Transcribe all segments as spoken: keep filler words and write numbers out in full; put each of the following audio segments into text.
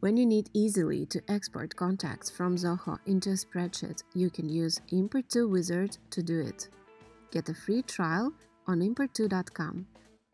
When you need easily to export contacts from Zoho into a spreadsheet, you can use import to Wizard to do it. Get a free trial on import to dot com.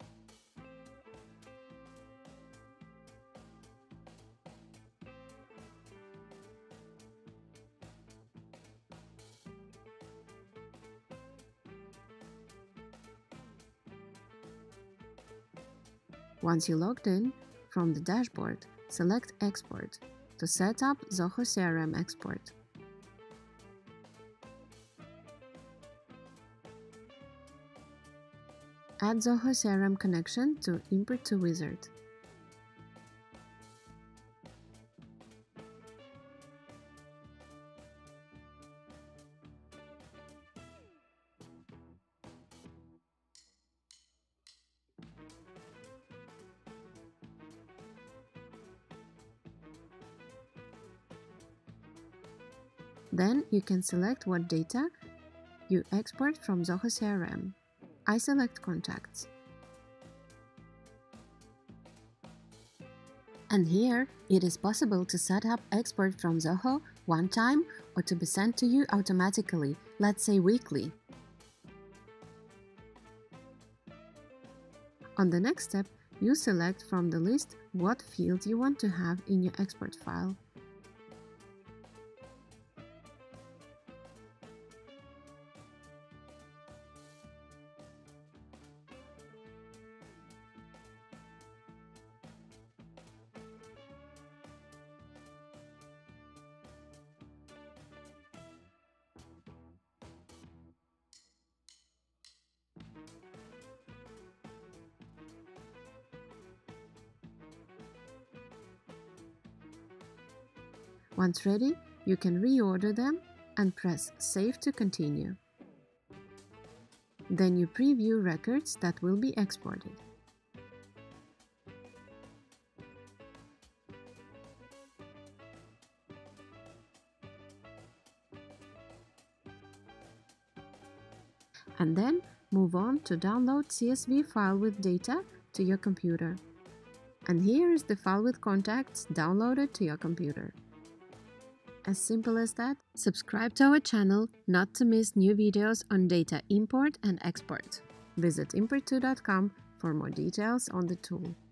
Once you logged in, from the dashboard, select Export to set up Zoho C R M Export. Add Zoho C R M connection to Import to Wizard. Then you can select what data you export from Zoho C R M. I select Contacts. And here, it is possible to set up export from Zoho one time or to be sent to you automatically, let's say weekly. On the next step, you select from the list what fields you want to have in your export file. Once ready, you can reorder them and press Save to continue. Then you preview records that will be exported. And then move on to download C S V file with data to your computer. And here is the file with contacts downloaded to your computer. As simple as that. Subscribe to our channel not to miss new videos on data import and export. Visit import to dot com for more details on the tool.